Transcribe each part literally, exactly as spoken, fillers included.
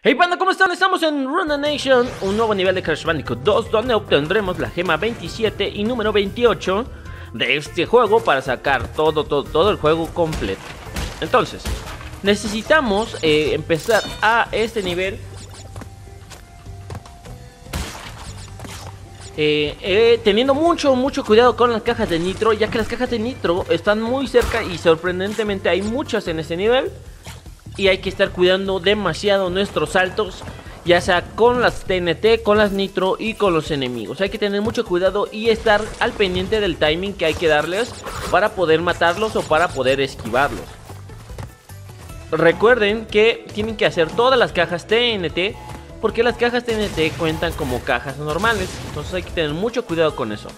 Hey banda, ¿cómo están? Estamos en Runa Nation, un nuevo nivel de Crash Bandicoot dos, donde obtendremos la gema veintisiete y número veintiocho de este juego para sacar todo, todo, todo el juego completo. Entonces, necesitamos eh, empezar a este nivel eh, eh, teniendo mucho, mucho cuidado con las cajas de nitro, ya que las cajas de nitro están muy cerca y sorprendentemente hay muchas en este nivel. Y hay que estar cuidando demasiado nuestros saltos, ya sea con las T N T, con las nitro y con los enemigos. Hay que tener mucho cuidado y estar al pendiente del timing que hay que darles para poder matarlos o para poder esquivarlos. Recuerden que tienen que hacer todas las cajas T N T, porque las cajas T N T cuentan como cajas normales. Entonces hay que tener mucho cuidado con eso.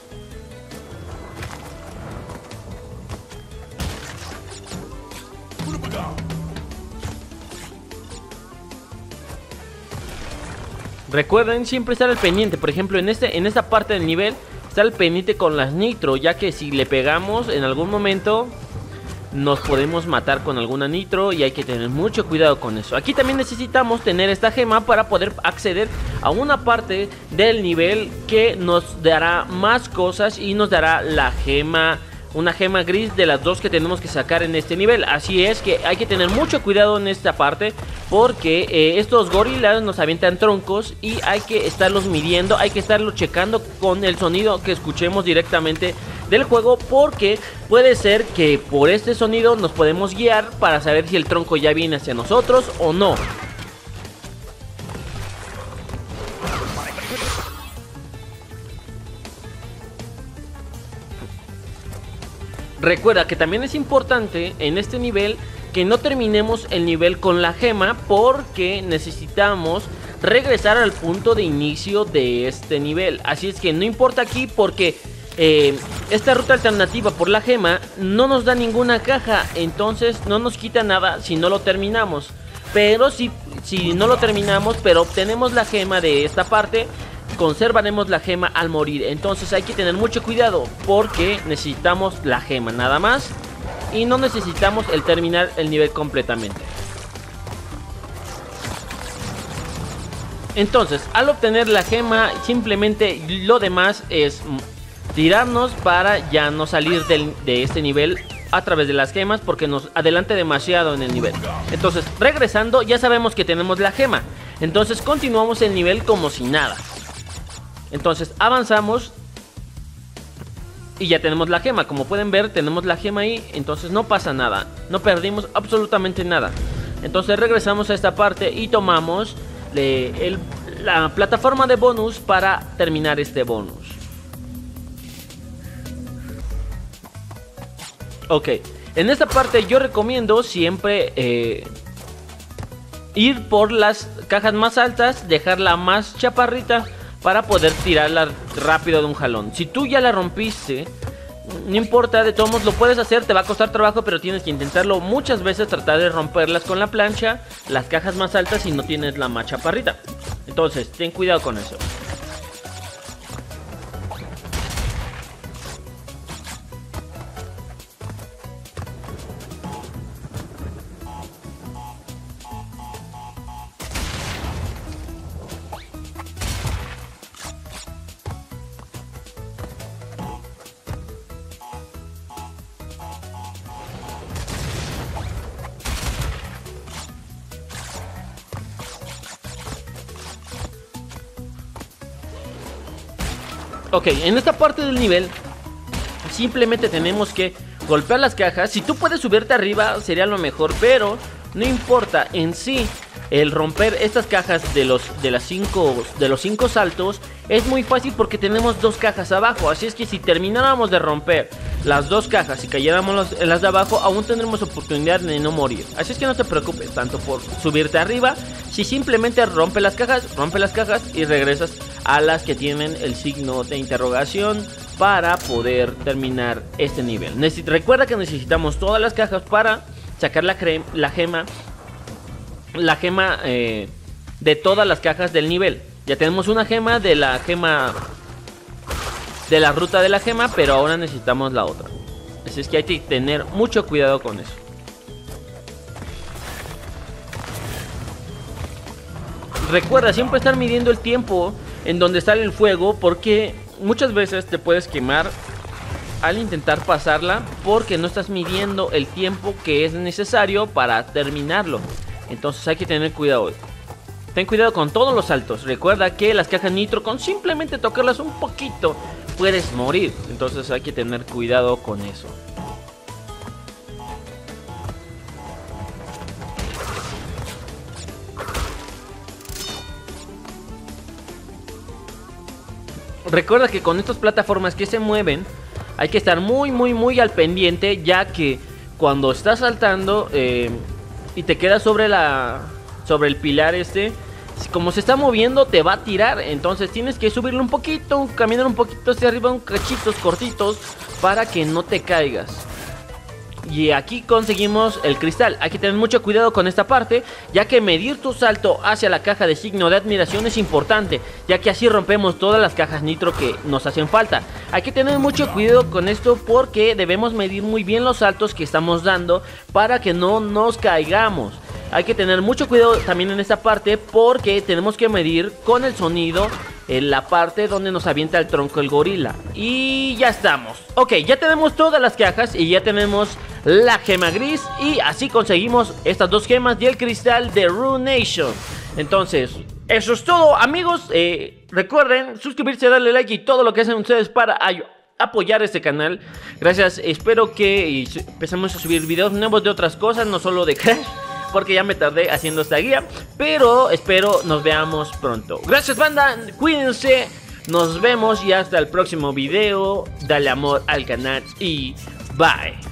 Recuerden siempre estar al pendiente. Por ejemplo, en, este, en esta parte del nivel, estar al pendiente con las nitro, ya que si le pegamos en algún momento nos podemos matar con alguna nitro y hay que tener mucho cuidado con eso. Aquí también necesitamos tener esta gema para poder acceder a una parte del nivel que nos dará más cosas y nos dará la gema, una gema gris de las dos que tenemos que sacar en este nivel. Así es que hay que tener mucho cuidado en esta parte, porque eh, estos gorilas nos avientan troncos y hay que estarlos midiendo, hay que estarlos checando con el sonido que escuchemos directamente del juego, porque puede ser que por este sonido nos podemos guiar para saber si el tronco ya viene hacia nosotros o no. Recuerda que también es importante en este nivel que no terminemos el nivel con la gema, porque necesitamos regresar al punto de inicio de este nivel. Así es que no importa aquí, porque eh, esta ruta alternativa por la gema no nos da ninguna caja, entonces no nos quita nada si no lo terminamos. Pero si, si no lo terminamos, pero obtenemos la gema de esta parte, conservaremos la gema al morir. Entonces hay que tener mucho cuidado, porque necesitamos la gema nada más y no necesitamos el terminar el nivel completamente. Entonces al obtener la gema, simplemente lo demás es tirarnos para ya no salir del, de este nivel a través de las gemas, porque nos adelante demasiado en el nivel. Entonces regresando, ya sabemos que tenemos la gema, entonces continuamos el nivel como si nada. Entonces avanzamos y ya tenemos la gema. Como pueden ver, tenemos la gema ahí. Entonces no pasa nada, no perdimos absolutamente nada. Entonces regresamos a esta parte y tomamos le, el, la plataforma de bonus para terminar este bonus. Ok, en esta parte yo recomiendo siempre eh, ir por las cajas más altas, dejarla más chaparrita para poder tirarla rápido de un jalón. Si tú ya la rompiste, no importa, de todos modos lo puedes hacer, te va a costar trabajo, pero tienes que intentarlo muchas veces, tratar de romperlas con la plancha, las cajas más altas, si no tienes la más chaparrita. Entonces, ten cuidado con eso. Ok, en esta parte del nivel simplemente tenemos que golpear las cajas. Si tú puedes subirte arriba sería lo mejor, pero no importa en sí. El romper estas cajas de los de las cinco de los cinco saltos es muy fácil, porque tenemos dos cajas abajo. Así es que si termináramos de romper las dos cajas y cayéramos los, en las de abajo, aún tendremos oportunidad de no morir. Así es que no te preocupes tanto por subirte arriba. Si simplemente rompe las cajas, rompe las cajas y regresas a las que tienen el signo de interrogación para poder terminar este nivel. Necesi- recuerda que necesitamos todas las cajas para sacar la, la gema la gema eh, de todas las cajas del nivel. Ya tenemos una gema de la gema de la ruta de la gema, pero ahora necesitamos la otra. Así es que hay que tener mucho cuidado con eso. recuerda siempre estar midiendo el tiempo en donde sale el fuego, porque muchas veces te puedes quemar al intentar pasarla porque no estás midiendo el tiempo que es necesario para terminarlo. Entonces hay que tener cuidado. Ten cuidado con todos los saltos. Recuerda que las cajas nitro, con simplemente tocarlas un poquito, puedes morir. Entonces hay que tener cuidado con eso. Recuerda que con estas plataformas que se mueven hay que estar muy muy muy al pendiente, ya que cuando estás saltando eh, y te quedas sobre la sobre el pilar este, como se está moviendo te va a tirar. Entonces tienes que subirlo un poquito, caminar un poquito hacia arriba, un cachitos cortitos, para que no te caigas. Y aquí conseguimos el cristal. Hay que tener mucho cuidado con esta parte, ya que medir tu salto hacia la caja de signo de admiración es importante, ya que así rompemos todas las cajas nitro que nos hacen falta. Hay que tener mucho cuidado con esto, porque debemos medir muy bien los saltos que estamos dando para que no nos caigamos. Hay que tener mucho cuidado también en esta parte, porque tenemos que medir con el sonido en la parte donde nos avienta el tronco el gorila. Y ya estamos. Ok, ya tenemos todas las cajas y ya tenemos la gema gris, y así conseguimos estas dos gemas y el cristal de Ruination. Entonces, eso es todo, amigos. eh, Recuerden suscribirse, darle like y todo lo que hacen ustedes para apoyar este canal. Gracias, espero que empecemos a subir videos nuevos de otras cosas, no solo de Crash, porque ya me tardé haciendo esta guía. Pero espero nos veamos pronto. Gracias, banda, cuídense, nos vemos y hasta el próximo video. Dale amor al canal y bye.